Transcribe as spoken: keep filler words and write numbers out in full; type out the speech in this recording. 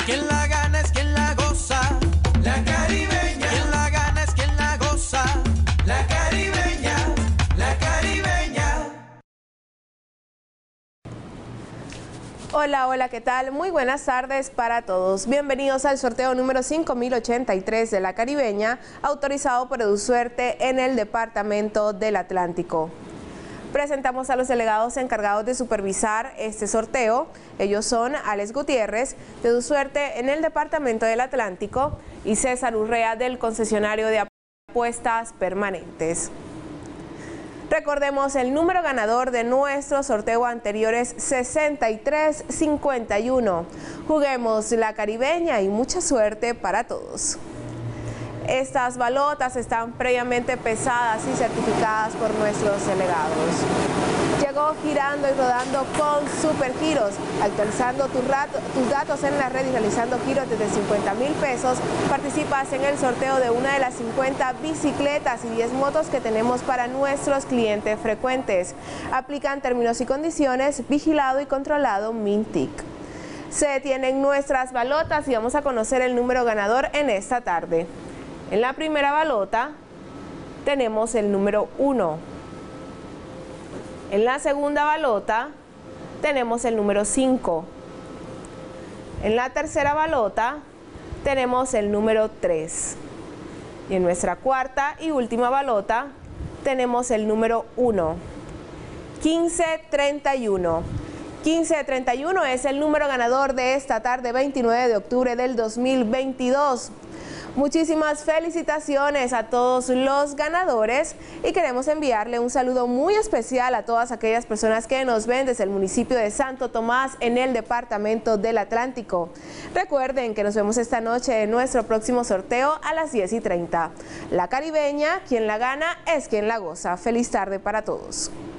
quien la gana es quien la goza. La Caribeña. Quien la gana es quien la goza. La Caribeña. La Caribeña. Hola, hola, ¿qué tal? Muy buenas tardes para todos. Bienvenidos al sorteo número cinco mil ochenta y tres de La Caribeña, autorizado por EduSuerte en el Departamento del Atlántico. Presentamos a los delegados encargados de supervisar este sorteo. Ellos son Alex Gutiérrez, de EduSuerte en el Departamento del Atlántico, y César Urrea, del concesionario de apuestas permanentes. Recordemos el número ganador de nuestro sorteo anterior es sesenta y tres cincuenta y uno. Juguemos La Caribeña y mucha suerte para todos. Estas balotas están previamente pesadas y certificadas por nuestros delegados. Llegó girando y rodando con super giros, actualizando tu rato, tus datos en la red y realizando giros desde cincuenta mil pesos. Participas en el sorteo de una de las cincuenta bicicletas y diez motos que tenemos para nuestros clientes frecuentes. Aplican términos y condiciones, vigilado y controlado Mintic. Se detienen nuestras balotas y vamos a conocer el número ganador en esta tarde. En la primera balota tenemos el número uno. En la segunda balota tenemos el número cinco. En la tercera balota tenemos el número tres. Y en nuestra cuarta y última balota tenemos el número uno. quince treinta y uno. quince treinta y uno es el número ganador de esta tarde, veintinueve de octubre del dos mil veintidós. Muchísimas felicitaciones a todos los ganadores y queremos enviarle un saludo muy especial a todas aquellas personas que nos ven desde el municipio de Santo Tomás en el Departamento del Atlántico. Recuerden que nos vemos esta noche en nuestro próximo sorteo a las diez y treinta. La Caribeña, quien la gana es quien la goza. Feliz tarde para todos.